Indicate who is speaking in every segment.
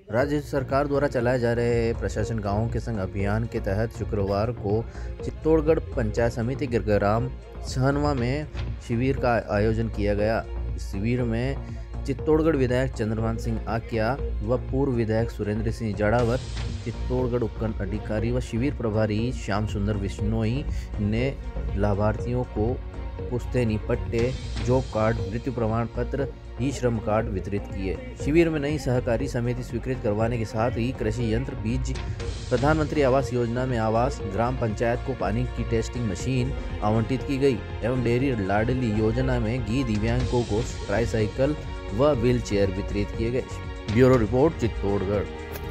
Speaker 1: राज्य सरकार द्वारा चलाए जा रहे प्रशासन गांवों के संग अभियान के तहत शुक्रवार को चित्तौड़गढ़ पंचायत समिति ग्राम सहनवा में शिविर का आयोजन किया गया। इस शिविर में चित्तौड़गढ़ विधायक चंद्रभान सिंह आक्या व पूर्व विधायक सुरेंद्र सिंह जड़ावत, चित्तौड़गढ़ उपखंड अधिकारी व शिविर प्रभारी श्याम सुंदर बिश्नोई ने लाभार्थियों को पुश्तैनी पट्टे, जॉब कार्ड, मृत्यु प्रमाण पत्र, ई श्रम कार्ड वितरित किए। शिविर में नई सहकारी समिति स्वीकृत करवाने के साथ ही कृषि यंत्र, बीज, प्रधानमंत्री आवास योजना में आवास, ग्राम पंचायत को पानी की टेस्टिंग मशीन आवंटित की गई एवं डेयरी लाडली योजना में घी दिव्यांगों को ट्राईसाइकिल व व्हील चेयर वितरित किए गए। Bureau report, Chittorgarh.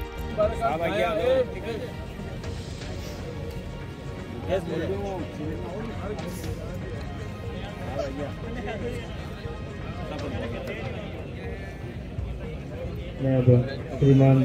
Speaker 2: श्रीमान